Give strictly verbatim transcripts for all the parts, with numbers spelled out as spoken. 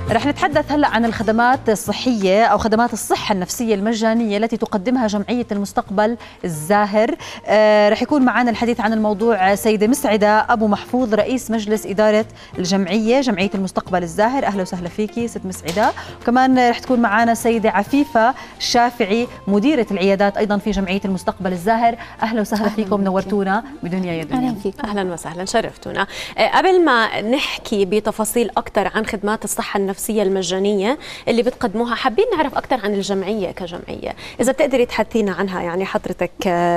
رح نتحدث هلا عن الخدمات الصحية أو خدمات الصحة النفسية المجانية التي تقدمها جمعية المستقبل الزاهر. آه رح يكون معنا الحديث عن الموضوع سيدة مسعدة أبو محفوظ، رئيس مجلس إدارة الجمعية جمعية المستقبل الزاهر. أهلا وسهلا فيكي ست مسعدة. وكمان رح تكون معنا سيدة عفيفة الشافعي، مديرة العيادات أيضا في جمعية المستقبل الزاهر. أهلا وسهلا فيكم، نورتونا بدنيا يا دنيا. أهلا فيكم. أهلا وسهلا، شرفتونا. آه قبل ما نحكي بتفاصيل أكثر عن خدمات الصحة النفسية المجانية اللي بتقدموها، حابين نعرف أكثر عن الجمعية كجمعية، إذا بتقدري تحدثينا عنها. يعني حضرتك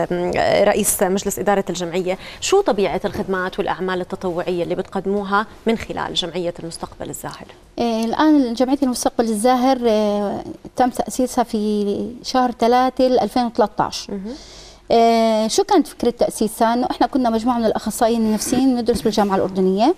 رئيس مجلس إدارة الجمعية، شو طبيعة الخدمات والأعمال التطوعية اللي بتقدموها من خلال جمعية المستقبل الزاهر؟ إيه الآن جمعية المستقبل الزاهر إيه تم تأسيسها في شهر ثلاثة ألفين وثلاثة عشر. إيه شو كانت فكرة تأسيسها؟ إنه إحنا كنا مجموعة من الأخصائيين النفسيين ندرس بالجامعة الأردنية.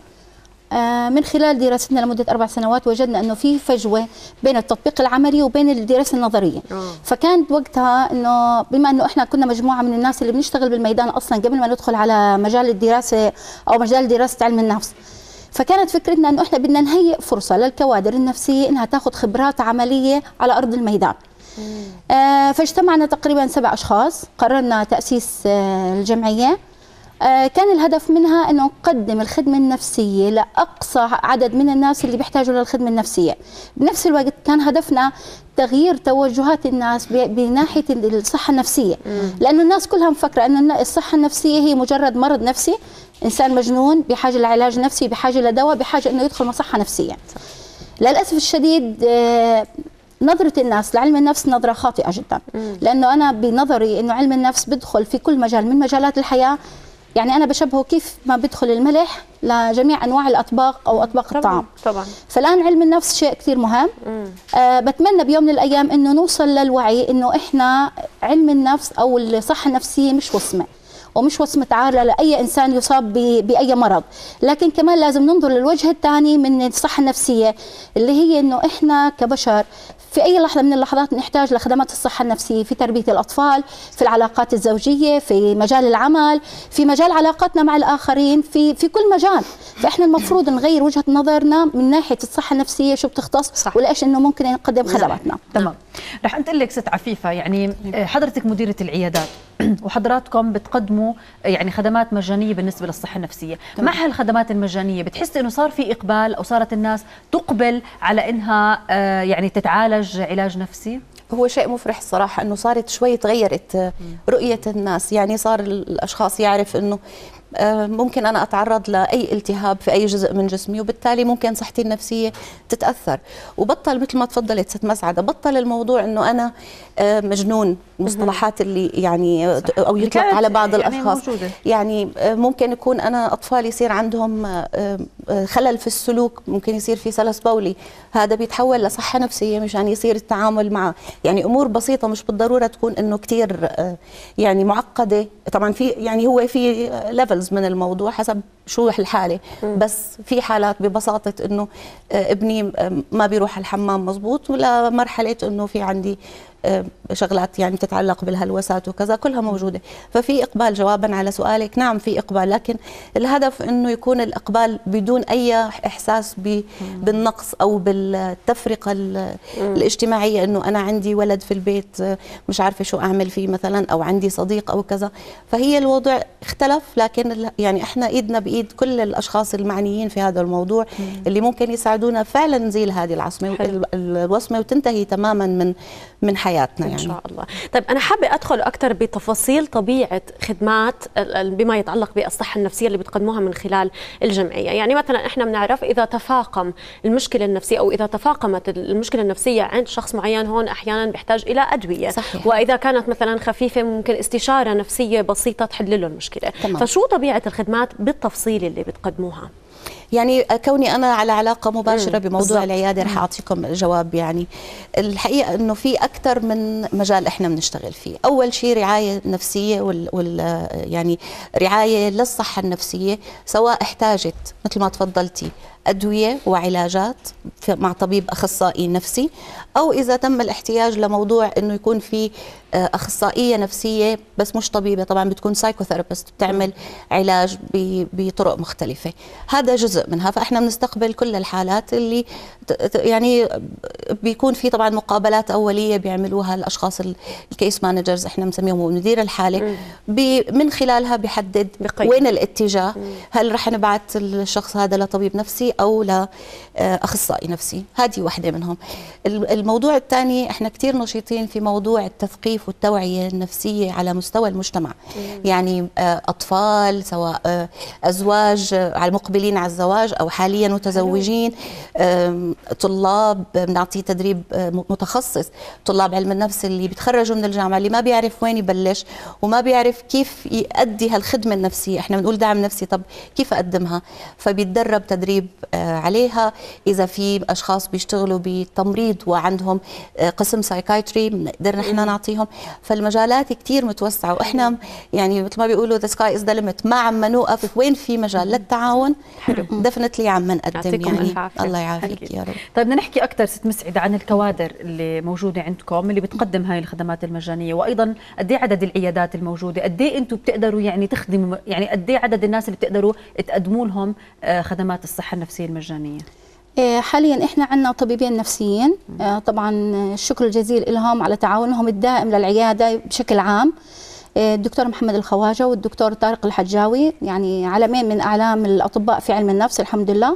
من خلال دراستنا لمدة أربع سنوات وجدنا أنه في فجوة بين التطبيق العملي وبين الدراسة النظرية. أوه. فكانت وقتها أنه بما أنه إحنا كنا مجموعة من الناس اللي بنشتغل بالميدان أصلا قبل ما ندخل على مجال الدراسة أو مجال دراسة علم النفس، فكانت فكرتنا أنه إحنا بدنا نهيئ فرصة للكوادر النفسية أنها تأخذ خبرات عملية على أرض الميدان. آه فاجتمعنا تقريبا سبع أشخاص، قررنا تأسيس آه الجمعية. كان الهدف منها أنه نقدم الخدمة النفسية لأقصى عدد من الناس اللي بيحتاجوا للخدمة النفسية. بنفس الوقت كان هدفنا تغيير توجهات الناس بناحية الصحة النفسية، لأنه الناس كلها مفكرة أن الصحة النفسية هي مجرد مرض نفسي، إنسان مجنون بحاجة لعلاج نفسي، بحاجة لدواء، بحاجة أنه يدخل مصحة نفسية. للأسف الشديد نظرة الناس لعلم النفس نظرة خاطئة جدا، لأنه أنا بنظري أنه علم النفس بدخل في كل مجال من مجالات الحياة. يعني أنا بشبهه كيف ما بدخل الملح لجميع أنواع الأطباق أو أطباق الطعام. طبعا. فالآن علم النفس شيء كثير مهم. آه بتمنى بيوم من الأيام أنه نوصل للوعي أنه إحنا علم النفس أو الصحة النفسية مش وصمة، ومش وصمة عارة لأي إنسان يصاب بأي مرض، لكن كمان لازم ننظر للوجه الثاني من الصحة النفسية اللي هي أنه إحنا كبشر في أي لحظة من اللحظات نحتاج لخدمات الصحة النفسية في تربية الأطفال، في العلاقات الزوجية، في مجال العمل، في مجال علاقاتنا مع الآخرين، في في كل مجال. فإحنا المفروض نغير وجهة نظرنا من ناحية الصحة النفسية شو بتختص وليش إنه ممكن نقدم خدماتنا. تمام. رح أنتقل لك ست عفيفة، يعني حضرتك مديرة العيادات وحضراتكم بتقدموا يعني خدمات مجانية بالنسبة للصحة النفسية. تمام. مع هالخدمات المجانية بتحس إنه صار في إقبال أو صارت الناس تقبل على إنها يعني تتعالج علاج نفسي؟ هو شيء مفرح الصراحة إنه صارت شوي تغيرت رؤية الناس، يعني صار الأشخاص يعرف إنه ممكن أنا أتعرض لأي التهاب في أي جزء من جسمي وبالتالي ممكن صحتي النفسية تتأثر، وبطل مثل ما تفضلت ست مسعدة، بطل الموضوع إنه أنا مجنون، المصطلحات اللي يعني أو يطلق على بعض يعني الأشخاص موجودة. يعني ممكن يكون أنا أطفال يصير عندهم خلل في السلوك، ممكن يصير في سلس بولي، هذا بيتحول لصحة نفسية مشان يصير التعامل مع يعني أمور بسيطة، مش بالضرورة تكون إنه كتير يعني معقدة. طبعا في يعني هو في ليفل من الموضوع حسب شو الحالة، بس في حالات ببساطة انه ابني ما بيروح الحمام مزبوط، ولا مرحلة انه في عندي شغلات يعني تتعلق بالهلوسات وكذا، كلها موجودة. ففي إقبال، جوابا على سؤالك، نعم في إقبال، لكن الهدف إنه يكون الإقبال بدون أي إحساس بالنقص أو بالتفرقة الاجتماعية، إنه أنا عندي ولد في البيت مش عارفة شو أعمل فيه مثلا، أو عندي صديق أو كذا. فهي الوضع اختلف، لكن يعني إحنا إيدنا بإيد كل الأشخاص المعنيين في هذا الموضوع اللي ممكن يساعدونا فعلا نزيل هذه العصمة الوصمة وتنتهي تماما من من حياتنا يعني. إن شاء الله. طيب أنا حابة أدخل أكثر بتفاصيل طبيعة خدمات بما يتعلق بالصحة النفسية اللي بتقدموها من خلال الجمعية. يعني مثلا إحنا بنعرف إذا تفاقم المشكلة النفسية أو إذا تفاقمت المشكلة النفسية عند شخص معين، هون أحيانا بيحتاج إلى أدوية. صحيح. وإذا كانت مثلا خفيفة ممكن استشارة نفسية بسيطة تحل له المشكلة. تمام. فشو طبيعة الخدمات بالتفصيل اللي بتقدموها؟ يعني كوني أنا على علاقة مباشرة بموضوع بالزبط. العيادة رح أعطيكم جواب. يعني الحقيقة أنه في أكثر من مجال إحنا بنشتغل فيه. أول شيء رعاية نفسية وال, وال يعني رعاية للصحة النفسية، سواء احتاجت مثل ما تفضلتي أدوية وعلاجات مع طبيب أخصائي نفسي، أو إذا تم الاحتياج لموضوع أنه يكون في اخصائيه نفسيه بس مش طبيبه، طبعا بتكون سايكوثيرابيست بتعمل علاج بطرق مختلفه. هذا جزء منها. فاحنا بنستقبل كل الحالات اللي يعني بيكون في طبعا مقابلات اوليه بيعملوها الاشخاص الكيس مانجرز، احنا بنسميهم مدير الحاله، من خلالها بيحدد بقيم. وين الاتجاه، مم. هل رح نبعث الشخص هذا لطبيب نفسي او لاخصائي نفسي. هذه واحده منهم. الموضوع الثاني احنا كثير نشيطين في موضوع التثقيف والتوعيه النفسيه على مستوى المجتمع. مم. يعني اطفال، سواء ازواج على المقبلين على الزواج او حاليا متزوجين، طلاب بنعطيه تدريب متخصص، طلاب علم النفس اللي بيتخرجوا من الجامعه اللي ما بيعرف وين يبلش وما بيعرف كيف يؤدي هالخدمه النفسيه. احنا بنقول دعم نفسي، طب كيف اقدمها؟ فبيتدرب تدريب عليها. اذا في اشخاص بيشتغلوا بالتمريض وعندهم قسم سايكايتري بنقدر نحن نعطيهم. فالمجالات كثير متوسعه، واحنا يعني مثل ما بيقولوا ذا سكاي از ذا ليميت. ما عم نوقف، وين في مجال للتعاون دفنتلي عم نقدم. يعني الله يعافيك يا رب. طيب بدنا نحكي اكثر ست مسعده عن الكوادر اللي موجوده عندكم اللي بتقدم هاي الخدمات المجانيه، وايضا قد ايه عدد العيادات الموجوده، قد ايه انتم بتقدروا يعني تخدموا، يعني قد ايه عدد الناس اللي بتقدروا تقدموا لهم خدمات الصحه النفسيه المجانيه؟ حاليا احنا عندنا طبيبين نفسيين، طبعا الشكر الجزيل لهم على تعاونهم الدائم للعياده بشكل عام. الدكتور محمد الخواجه والدكتور طارق الحجاوي، يعني علمين من اعلام الاطباء في علم النفس الحمد لله.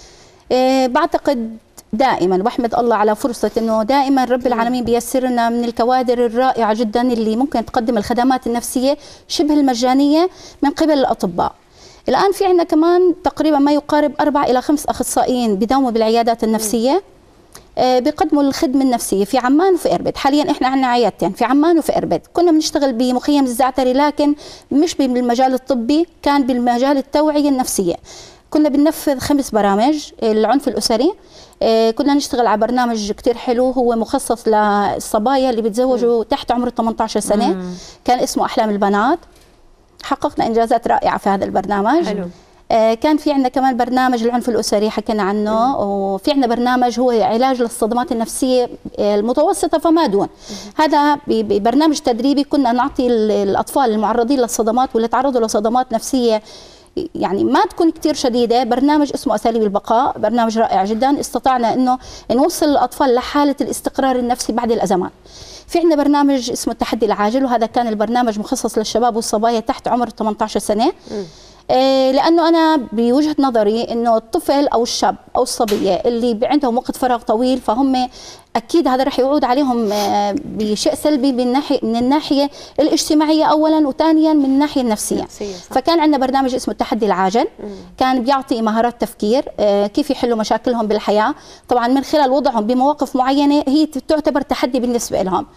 بعتقد دائما بحمد الله على فرصه انه دائما رب العالمين بيسر لنا من الكوادر الرائعه جدا اللي ممكن تقدم الخدمات النفسيه شبه المجانيه من قبل الاطباء. الان في عندنا كمان تقريبا ما يقارب أربعة إلى خمس اخصائيين بداوموا بالعيادات النفسيه بيقدموا الخدمه النفسيه في عمان وفي اربد. حاليا احنا عندنا عيادتين في عمان وفي اربد. كنا بنشتغل بمخيم الزعتري لكن مش بالمجال الطبي، كان بالمجال التوعيه النفسيه. كنا بننفذ خمس برامج. العنف الاسري، كنا نشتغل على برنامج كتير حلو هو مخصص للصبايا اللي بيتزوجوا تحت عمر ثمانية عشر سنه، مم. كان اسمه احلام البنات. حققنا انجازات رائعه في هذا البرنامج. حلو. كان في عندنا كمان برنامج العنف الاسري حكينا عنه، مم. وفي عندنا برنامج هو علاج للصدمات النفسيه المتوسطه فما دون. مم. هذا ببرنامج تدريبي كنا نعطي الاطفال المعرضين للصدمات واللي تعرضوا لصدمات نفسيه يعني ما تكون كتير شديدة، برنامج اسمه أساليب البقاء، برنامج رائع جدا. استطعنا انه نوصل الاطفال لحالة الاستقرار النفسي بعد الازمات. في عندنا برنامج اسمه التحدي العاجل، وهذا كان البرنامج مخصص للشباب والصبايا تحت عمر ثمانية عشر سنة. م. إيه لانه انا بوجهه نظري انه الطفل او الشاب او الصبيه اللي عندهم وقت فراغ طويل فهم اكيد هذا رح يعود عليهم بشيء سلبي من الناحيه من الناحيه الاجتماعيه اولا، وثانيا من الناحيه النفسيه. فكان عندنا برنامج اسمه التحدي العاجل، مم. كان بيعطي مهارات تفكير، كيف يحلوا مشاكلهم بالحياه، طبعا من خلال وضعهم بمواقف معينه هي تعتبر تحدي بالنسبه لهم.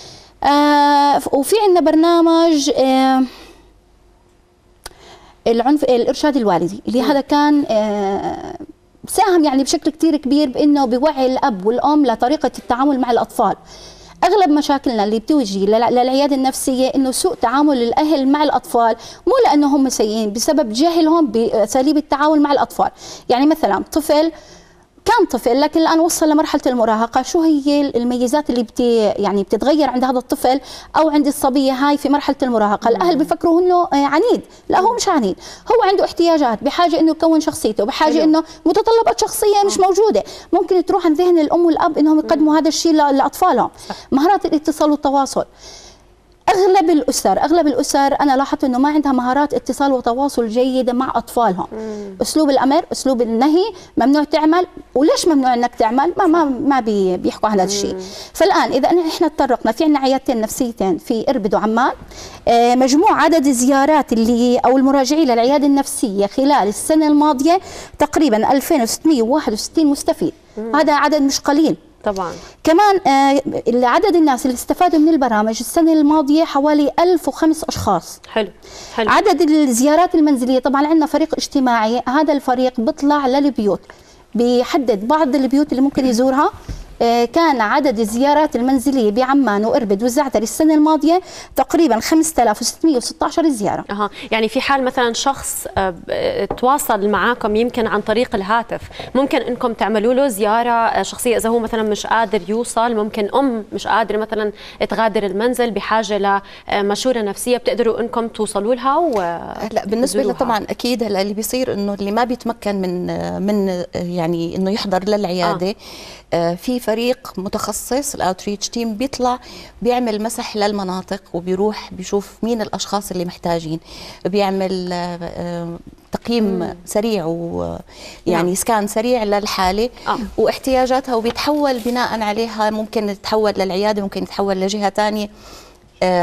آه وفي عندنا برنامج آه العنف الارشاد الوالدي اللي هذا كان آه ساهم يعني بشكل كتير كبير بانه بوعي الاب والام لطريقه التعامل مع الاطفال. اغلب مشاكلنا اللي بتوجي للعياده النفسيه انه سوء تعامل الاهل مع الاطفال، مو لانه هم سيئين، بسبب جهلهم باساليب التعامل مع الاطفال. يعني مثلا طفل كان طفل لكن الان وصل لمرحله المراهقه، شو هي الميزات اللي بت يعني بتتغير عند هذا الطفل او عند الصبيه هاي في مرحله المراهقه؟ الاهل بيفكروا انه عنيد، لا هو مش عنيد، هو عنده احتياجات، بحاجه انه يكون شخصيته، بحاجه انه متطلبات شخصيه مش موجوده، ممكن تروح عن ذهن الام والاب انهم يقدموا هذا الشيء لاطفالهم. مهارات الاتصال والتواصل، اغلب الاسر اغلب الاسر انا لاحظت انه ما عندها مهارات اتصال وتواصل جيده مع اطفالهم. مم. اسلوب الامر، اسلوب النهي، ممنوع تعمل، وليش ممنوع انك تعمل؟ ما ما ما بي بيحكوا عن هذا الشيء. فالان اذا احنا تطرقنا في عندنا عيادتين نفسيتين في اربد وعمان، آه مجموع عدد الزيارات اللي او المراجعين للعياده النفسيه خلال السنه الماضيه تقريبا ألفين وستمئة وواحد وستين مستفيد. مم. هذا عدد مش قليل طبعا. كمان آه عدد الناس اللي استفادوا من البرامج السنه الماضيه حوالي ألف وخمس اشخاص. حلو حلو. عدد الزيارات المنزليه، طبعا عندنا فريق اجتماعي، هذا الفريق بيطلع للبيوت بيحدد بعض البيوت اللي ممكن يزورها كان عدد الزيارات المنزليه بعمان واربد والزعتر السنه الماضيه تقريبا خمسة آلاف وستمئة وستة عشر زياره. اها يعني في حال مثلا شخص تواصل معاكم يمكن عن طريق الهاتف، ممكن انكم تعملوا له زياره شخصيه اذا هو مثلا مش قادر يوصل، ممكن ام مش قادره مثلا تغادر المنزل بحاجه لمشوره نفسية، بتقدروا انكم توصلوا لها و لا بالنسبه له طبعا اكيد. هلا اللي بيصير انه اللي ما بيتمكن من من يعني انه يحضر للعياده آه. في فريق متخصص الاوتريتش تيم بيطلع بيعمل مسح للمناطق وبيروح بيشوف مين الاشخاص اللي محتاجين، بيعمل آه تقييم مم. سريع ويعني نعم. سكان سريع للحاله آه. واحتياجاتها، وبيتحول بناء عليها ممكن يتحول للعياده، ممكن يتحول لجهه ثانيه آه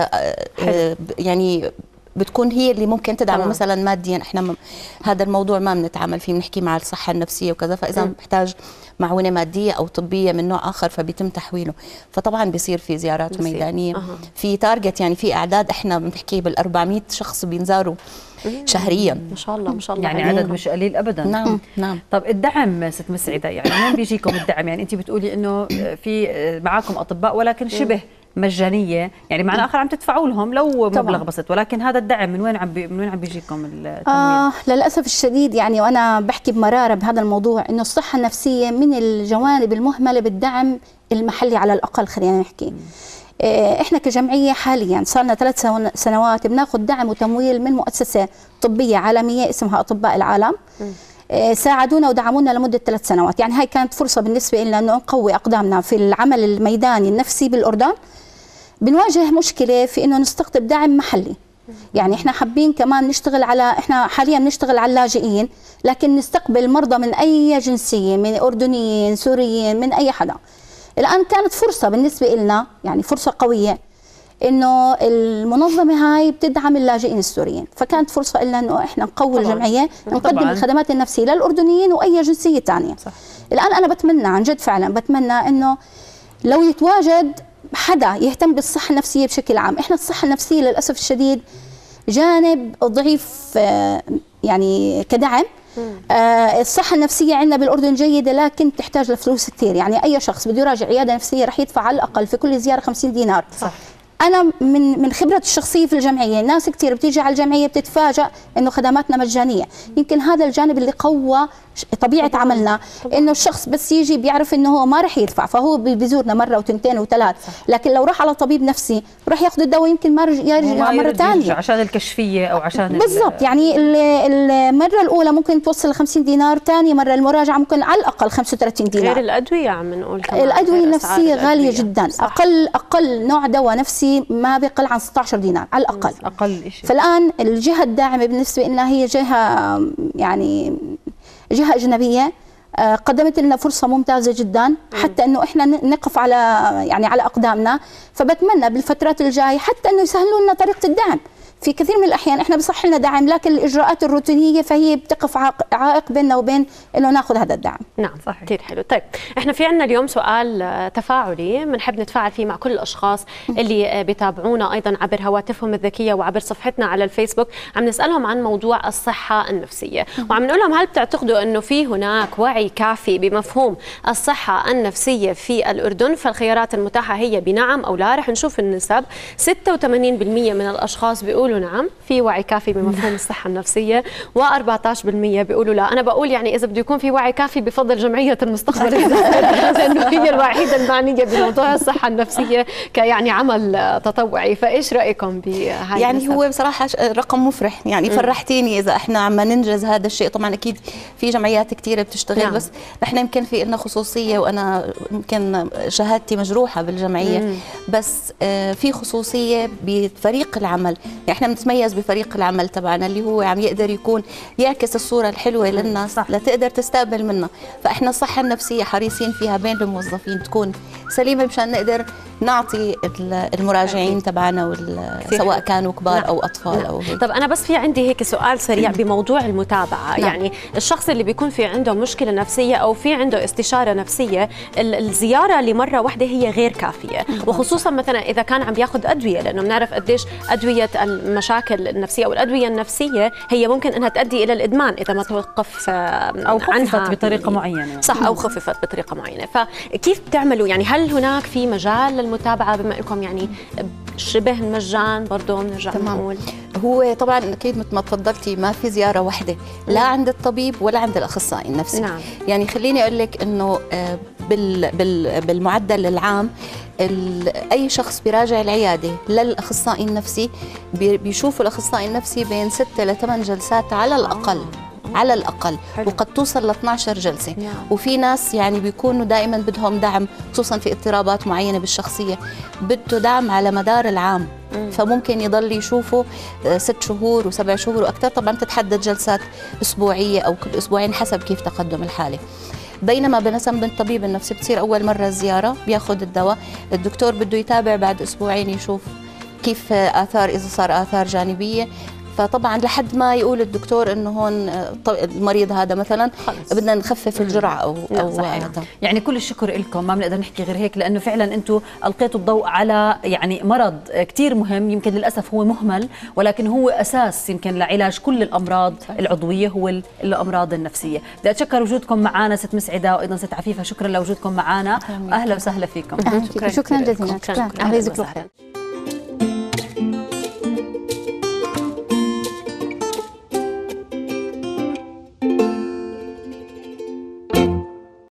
آه يعني بتكون هي اللي ممكن تدعمه طبعا. مثلا ماديا. احنا هذا الموضوع ما بنتعامل فيه، بنحكي مع الصحه النفسيه وكذا، فاذا م. محتاج معونه ماديه او طبيه من نوع اخر فبيتم تحويله، فطبعا بيصير في زيارات بيصير. ميدانيه أه. في تارجت، يعني في اعداد احنا بنحكي بال أربعمئة شخص بينزاروا شهريا. ما شاء الله ما شاء الله، يعني عدد مش قليل ابدا. نعم نعم. طب الدعم ست مسعده، يعني وين بيجيكم الدعم؟ يعني انت بتقولي انه في معاكم اطباء ولكن شبه مجانيه، يعني معنى اخر عم تدفعوا لهم لو مبلغ بسيط، ولكن هذا الدعم من وين عم بي من وين عم بيجيكم التمويل؟ آه للاسف الشديد يعني، وانا بحكي بمراره بهذا الموضوع، انه الصحه النفسيه من الجوانب المهمله بالدعم المحلي على الاقل. خلينا نحكي آه احنا كجمعيه حاليا صار لنا ثلاث سنوات بناخذ دعم وتمويل من مؤسسه طبيه عالميه اسمها اطباء العالم. م. ساعدونا ودعمونا لمده ثلاث سنوات، يعني هاي كانت فرصه بالنسبه لنا انه نقوي اقدامنا في العمل الميداني النفسي بالاردن. بنواجه مشكله في انه نستقطب دعم محلي، يعني احنا حابين كمان نشتغل على، احنا حاليا بنشتغل على اللاجئين، لكن نستقبل مرضى من اي جنسيه، من اردنيين، سوريين، من اي حدا. الان كانت فرصه بالنسبه لنا، يعني فرصه قويه انه المنظمه هاي بتدعم اللاجئين السوريين، فكانت فرصه لنا انه احنا نقوي الجمعيه، نقدم طبعاً. الخدمات النفسيه للاردنيين واي جنسيه ثانيه. الان انا بتمنى عن جد فعلا بتمنى انه لو يتواجد حدا يهتم بالصحه النفسيه بشكل عام. احنا الصحه النفسيه للاسف الشديد جانب ضعيف يعني كدعم. آه الصحه النفسيه عندنا بالاردن جيده، لكن تحتاج لفلوس كثير، يعني اي شخص بده يراجع عياده نفسيه رح يدفع على الاقل في كل زياره خمسين دينار. صح. انا من من خبرتي الشخصيه في الجمعيه، ناس كثير بتيجي على الجمعيه بتتفاجئ انه خدماتنا مجانيه، يمكن هذا الجانب اللي قوى طبيعه طبعاً. عملنا طبعاً. انه الشخص بس يجي بيعرف انه هو ما رح يدفع، فهو بيزورنا مره وتنتين وثلاث، لكن لو راح على طبيب نفسي رح ياخذ الدواء يمكن ما يرجع مره ثانيه عشان الكشفيه او عشان بالضبط. يعني المره الاولى ممكن توصل ل خمسين دينار، ثاني مره المراجعه ممكن على الاقل خمسة وثلاثين دينار. غير الادويه عم نقول كمان الادويه النفسيه غاليه جدا. صح. اقل اقل نوع دواء نفسي ما بيقل عن ستة عشر دينار على الاقل، اقل شيء. فالان الجهه الداعمه بالنسبه لنا هي جهه يعني جهه اجنبيه قدمت لنا فرصه ممتازه جدا حتى انه احنا نقف على يعني على اقدامنا، فبتمنى بالفترات الجايه حتى انه يسهلوا لنا طريقه الدعم. في كثير من الاحيان احنا بصح لنا دعم، لكن الاجراءات الروتينيه فهي بتقف عائق بيننا وبين انه ناخذ هذا الدعم. نعم صحيح. كثير حلو. طيب احنا في عندنا اليوم سؤال تفاعلي بنحب نتفاعل فيه مع كل الاشخاص اللي بيتابعونا ايضا عبر هواتفهم الذكيه وعبر صفحتنا على الفيسبوك، عم نسالهم عن موضوع الصحه النفسيه، وعم نقول لهم هل بتعتقدوا انه في هناك وعي كافي بمفهوم الصحه النفسيه في الاردن؟ فالخيارات المتاحه هي بنعم او لا. رح نشوف النسب. ستة وثمانين بالمئة من الاشخاص بيقولوا نعم في وعي كافي بمفهوم الصحة النفسية، وأربعة عشر بالمئة بيقولوا لا. أنا بقول يعني إذا بده يكون في وعي كافي بفضل جمعية المستقبل الزاهر لأنه هي الوحيدة المعنية بموضوع الصحة النفسية كيعني عمل تطوعي. فإيش رأيكم بهاي يعني النسب؟ هو بصراحة رقم مفرح، يعني فرحتيني إذا إحنا عم ننجز هذا الشيء. طبعا أكيد في جمعيات كثيرة بتشتغل. نعم. بس نحن يمكن في لنا خصوصية، وأنا يمكن شهادتي مجروحة بالجمعية. مم. بس في خصوصية بفريق العمل، يعني احنا بنتميز بفريق العمل تبعنا اللي هو عم يقدر يكون يعكس الصورة الحلوة للناس. صح. لتقدر تستقبل منا. فاحنا الصحة النفسية حريصين فيها بين الموظفين تكون سليمه مشان نقدر نعطي المراجعين تبعنا سواء كانوا كبار او اطفال او هيك. طب انا بس في عندي هيك سؤال سريع بموضوع المتابعه. نعم. يعني الشخص اللي بيكون في عنده مشكله نفسيه او في عنده استشاره نفسيه، الزياره لمره واحده هي غير كافيه، وخصوصا مثلا اذا كان عم بياخذ ادويه، لانه بنعرف قديش ادويه المشاكل النفسيه او الادويه النفسيه هي ممكن انها تؤدي الى الادمان اذا ما توقف او خففت بطريقه معينه. صح، او خففت بطريقه معينه. فكيف بتعملوا يعني؟ هل هناك في مجال للمتابعه بما انكم يعني شبه مجان برضه بنرجع نقول؟ هو طبعا اكيد مثل ما تفضلتي ما في زياره واحده لا عند الطبيب ولا عند الاخصائي النفسي. نعم. يعني خليني اقول لك انه بال بال بالمعدل العام اي شخص بيراجع العياده للاخصائي النفسي بيشوفوا الاخصائي النفسي بين ستة لثمان جلسات على الاقل. على الأقل. حلو. وقد توصل ل اثنعش جلسة. نعم. وفي ناس يعني بيكونوا دائما بدهم دعم، خصوصا في اضطرابات معينة بالشخصية بده دعم على مدار العام. مم. فممكن يضل يشوفوا ست شهور وسبع شهور وأكثر. طبعا تتحدد جلسات أسبوعية أو كل أسبوعين حسب كيف تقدم الحالة. بينما بالنسبة للطبيب النفسي بتصير أول مرة الزيارة بياخذ الدواء، الدكتور بده يتابع بعد أسبوعين يشوف كيف آثار، إذا صار آثار جانبية. فطبعا لحد ما يقول الدكتور انه هون المريض هذا مثلا خلص بدنا نخفف الجرعه او او هذا. يعني كل الشكر لكم، ما بنقدر نحكي غير هيك، لانه فعلا انتم القيتوا الضوء على يعني مرض كثير مهم، يمكن للاسف هو مهمل ولكن هو اساس يمكن لعلاج كل الامراض العضويه، هو الامراض النفسيه. بدي اتشكر وجودكم معنا ست مسعده وايضا ست عفيفه، شكرا لوجودكم معنا، اهلا وسهلا فيكم. شكرا شكرا جزيلا. شكرا.